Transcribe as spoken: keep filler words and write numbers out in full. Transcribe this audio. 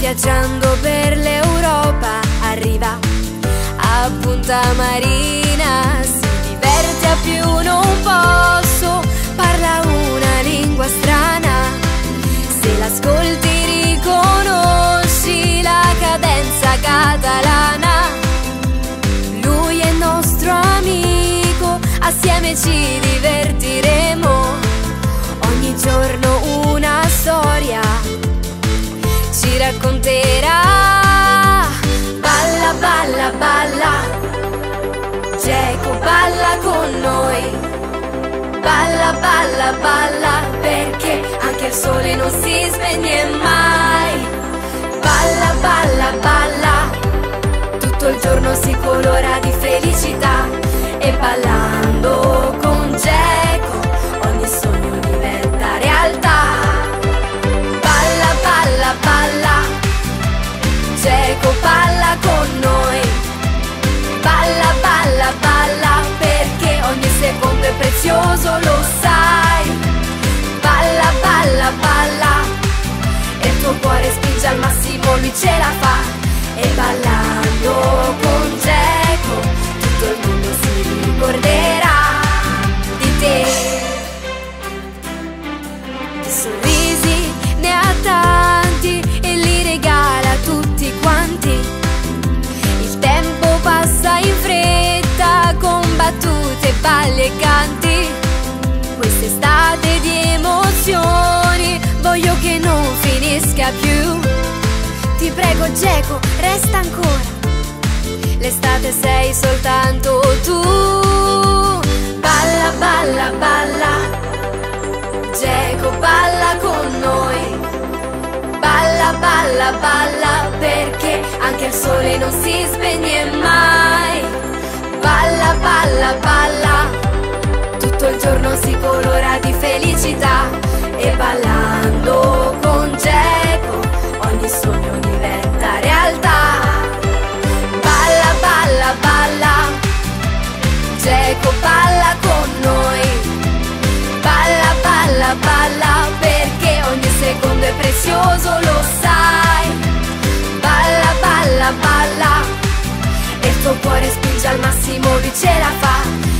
Viaggiando per l'Europa arriva a Punta Marina, si diverte a più non posso, parla una lingua strana. Se l'ascolti riconosci la cadenza catalana. Lui è il nostro amico, assieme ci divertiremo. Ogni giorno una storia ci racconterà. Balla, balla, balla, Geco balla con noi. Balla, balla, balla, perché anche il sole non si spegne mai. Balla, balla, balla, tutto il giorno si colora di felicità. E ballando con Geco ogni sogno diventa realtà. Balla, balla, balla, Geco balla con noi. Balla, balla, balla, perché ogni secondo è prezioso, lo sai. Balla, balla, balla, e il tuo cuore spinge al massimo, lui ce la fa. E ballando con Geco tutto il mondo si ricorderà di te. Sorrisi ne ha tanti e li regala a tutti quanti. Il tempo passa in fretta con battute, balli e canti. Quest'estate di emozioni voglio che non finisca più. Ti prego Geco, resta ancora, l'estate sei soltanto tu. Balla, balla, balla, Geco balla con noi. Balla, balla, balla, perché anche il sole non si spegne mai. Balla, balla, balla, tutto il giorno si colora di felicità. E ballando con Geco ogni sogno diventa realtà. Balla, balla, balla, Geco balla con noi. Balla, balla, balla, perché ogni secondo è prezioso, lo sai. Balla, balla, balla, e il tuo cuore spinge al massimo, lui ce la fa.